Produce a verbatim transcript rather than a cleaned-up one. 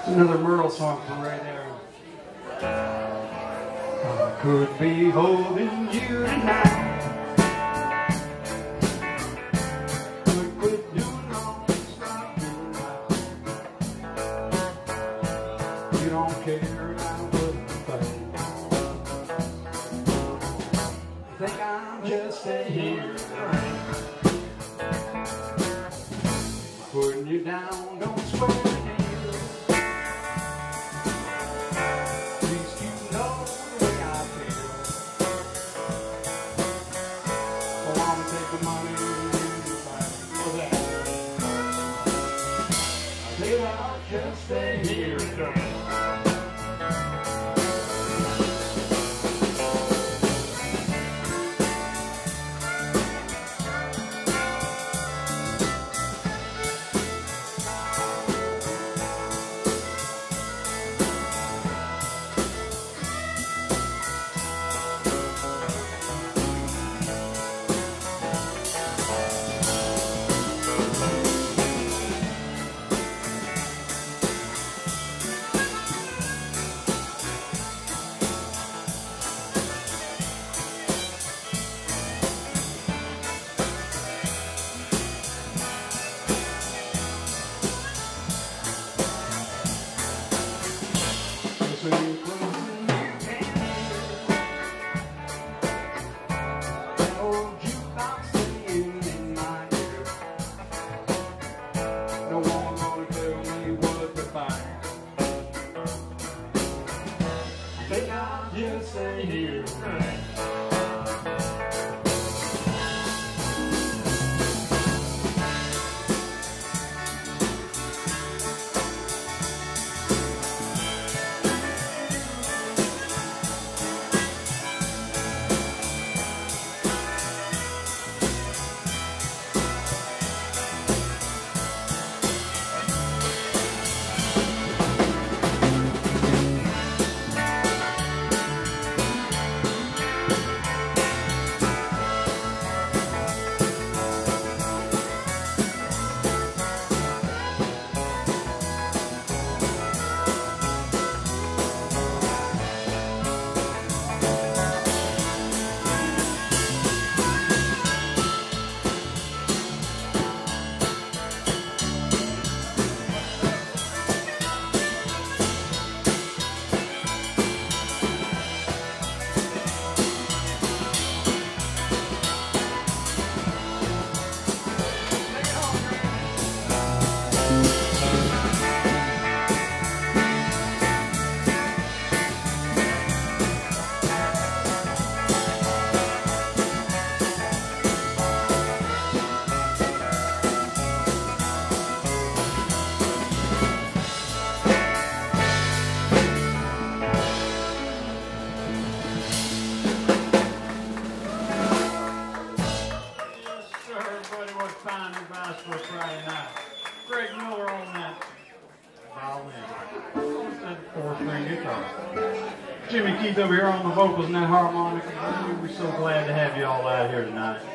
Another Myrtle song from right there. I could be holding you tonight. Could quit doing all this stuff tonight. You don't care about what I think. I think I'm just stay here. Putting you down, don't swear to you. Stay here. Jimmy Keith over here on the vocals and that harmonica. We're so glad to have you all out here tonight.